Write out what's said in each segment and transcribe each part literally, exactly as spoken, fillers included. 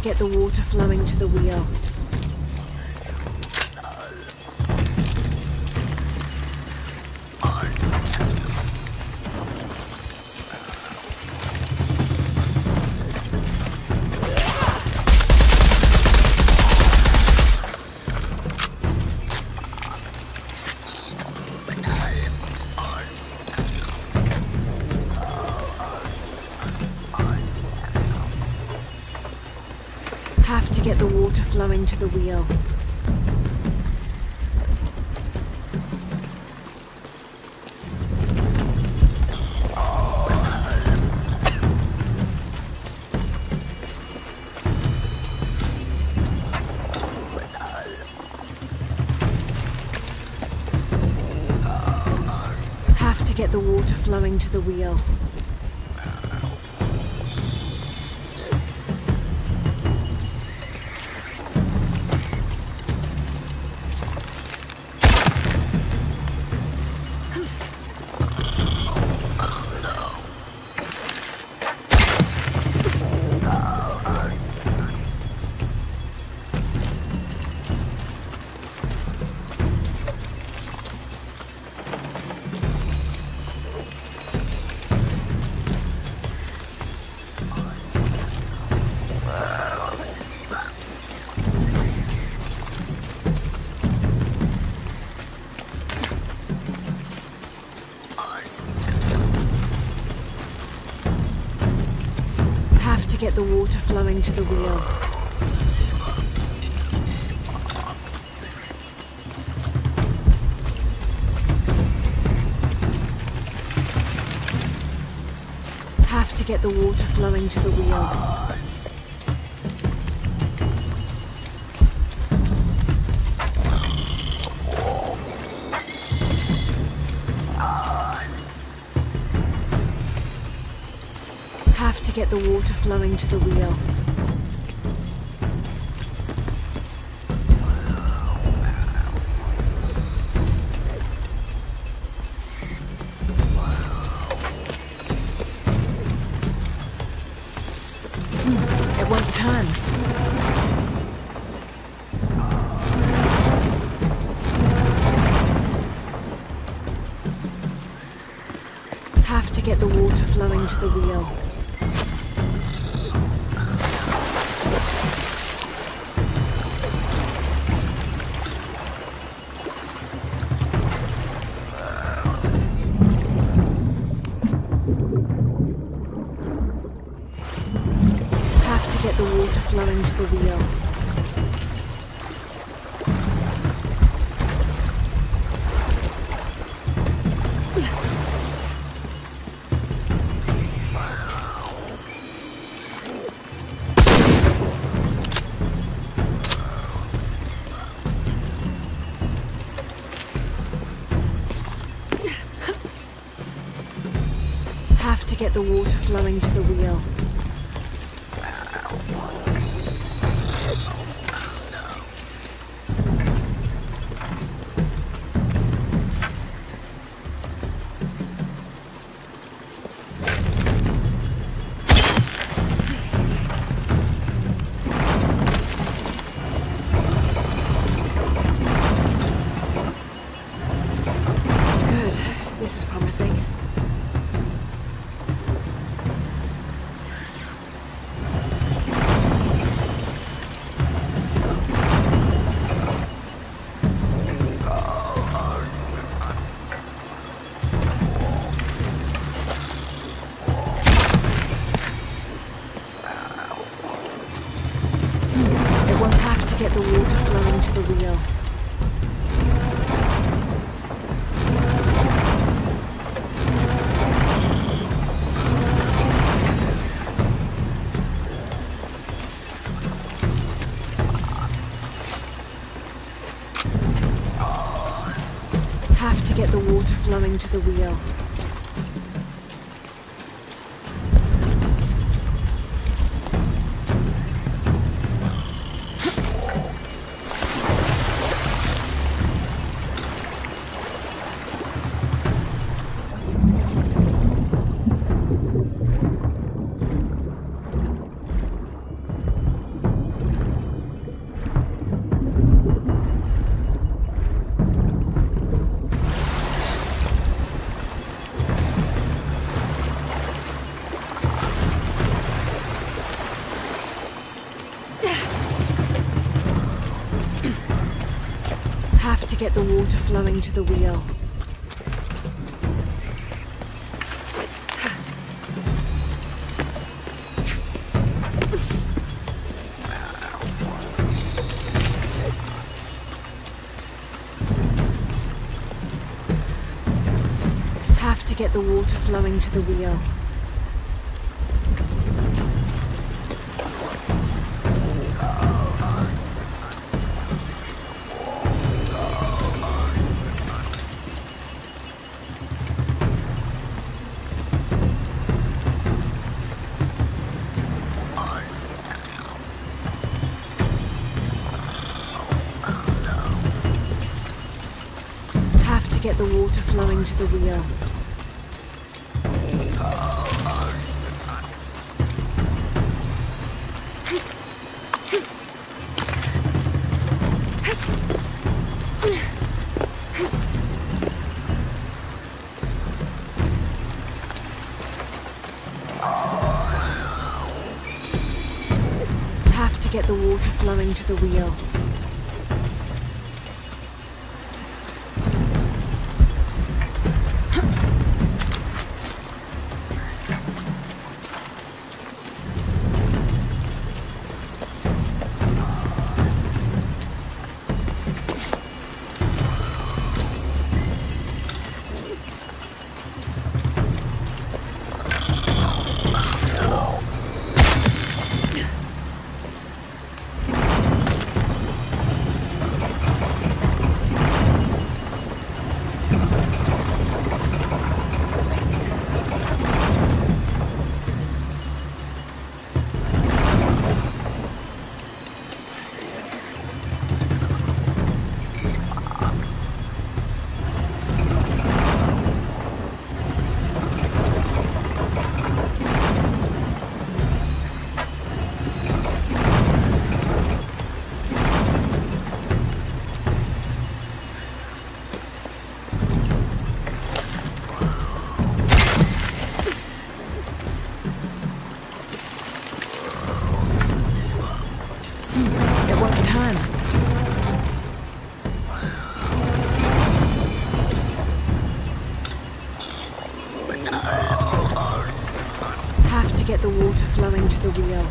get the water flowing to the wheel. Have to get the water flowing to the wheel. Have to get the water flowing to the wheel. Have to get the water flowing to the wheel. Have to get the water flowing to the wheel. Have to get the water flowing to the wheel. Hmm, it won't turn. Have to get the water flowing to the wheel. Have to get the water flowing to the wheel. Have to get the water flowing to the wheel. Good. This is promising. It won't have to get the water flowing to the wheel. Have to get the water flowing to the wheel. Have to get the water flowing to the wheel. Have to get the water flowing to the wheel. Have to get the water flowing to the wheel. Have to get the water flowing to the wheel. At what time? Have to get the water flowing to the wheel.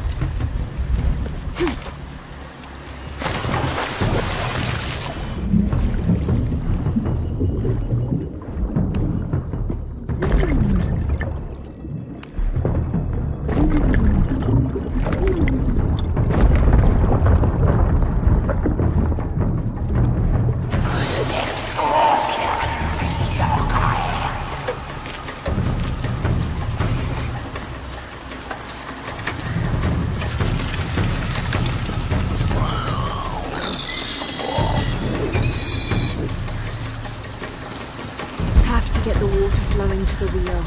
Have to get the water flowing to the wheel.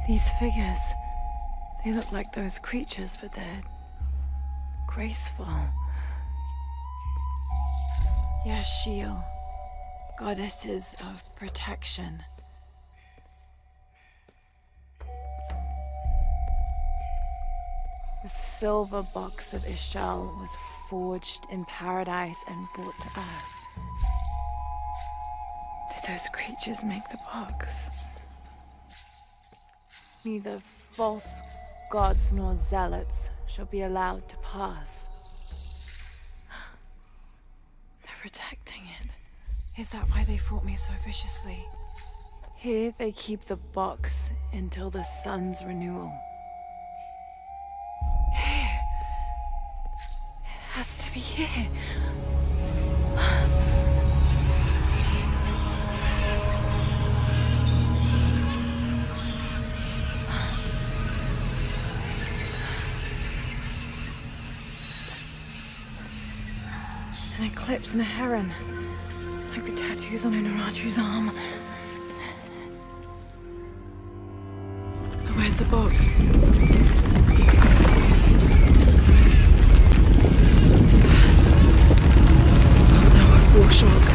These figures, they look like those creatures, but they're graceful. Yashil, goddesses of protection. The silver box of Ishal was forged in paradise and brought to Earth. Did those creatures make the box? Neither false gods nor zealots shall be allowed to pass. They're protecting it. Is that why they fought me so viciously? Here they keep the box until the sun's renewal. Here. It has to be here. An eclipse and a heron, like the tattoos on Unuratu's arm. But where's the box? Oh no, a foreshock.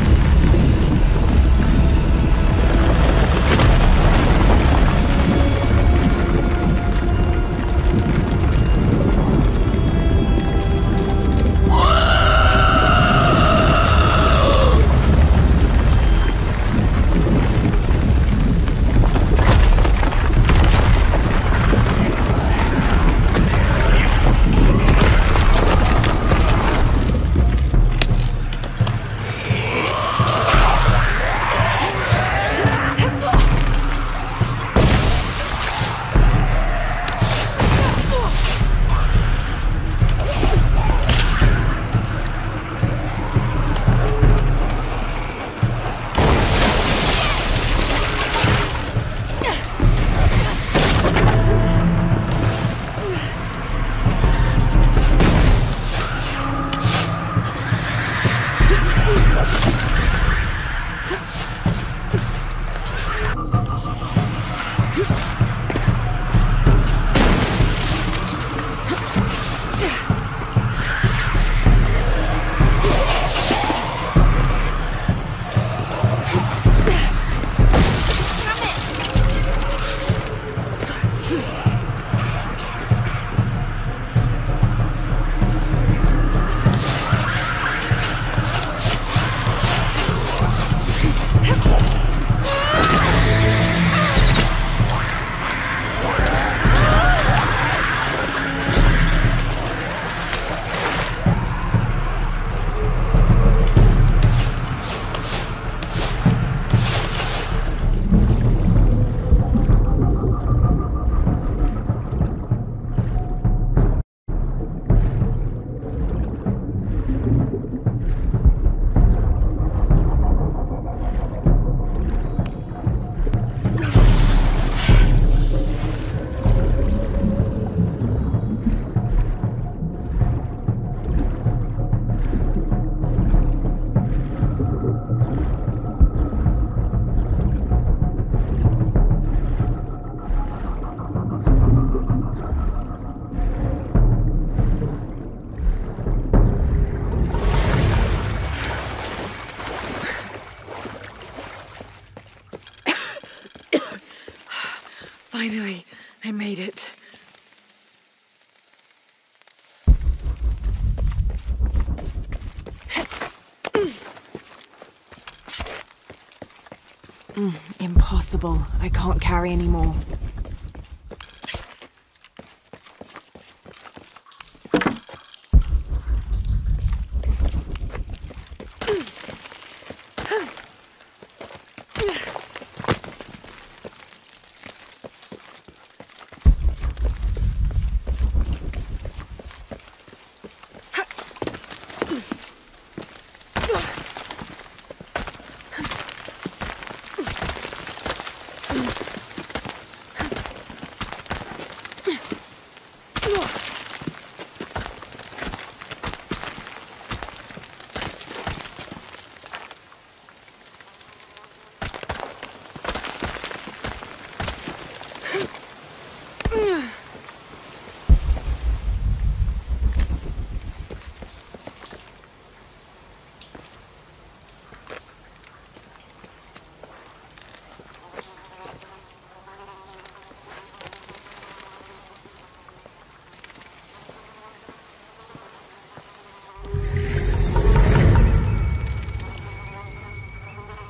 Finally, I made it. Mm, impossible. I can't carry anymore.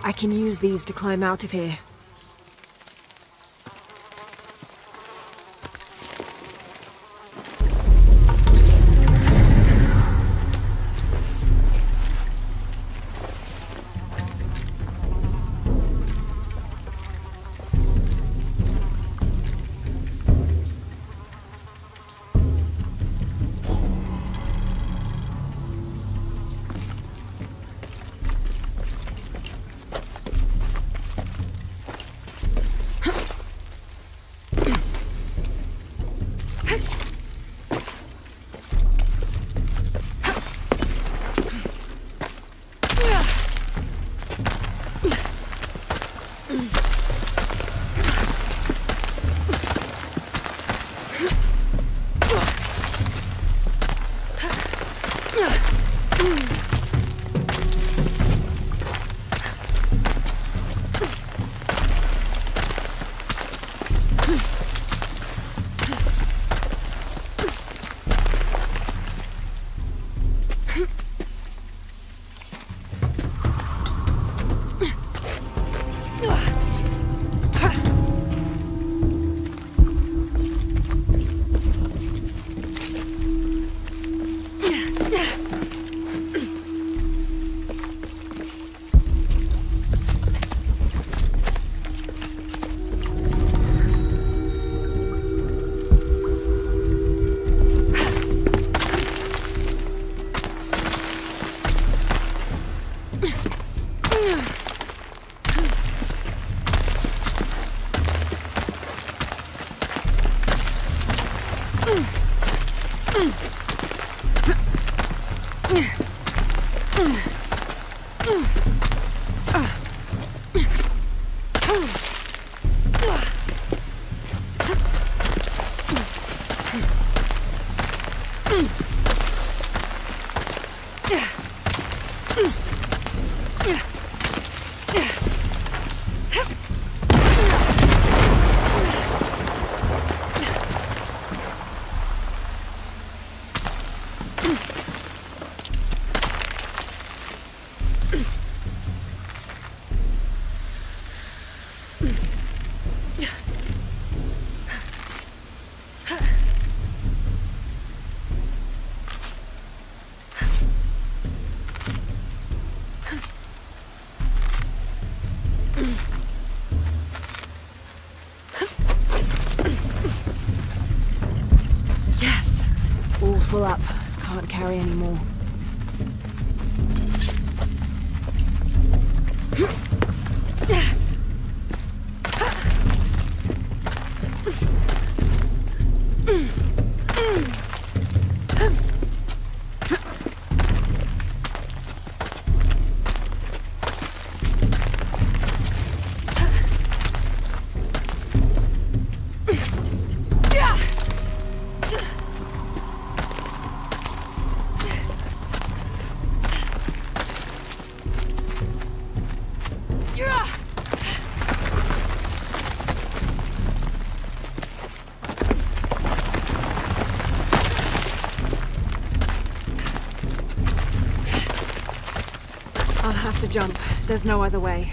I can use these to climb out of here. Full up. Can't carry any more. I'll have to jump. There's no other way.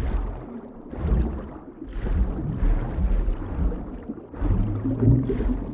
Thank you.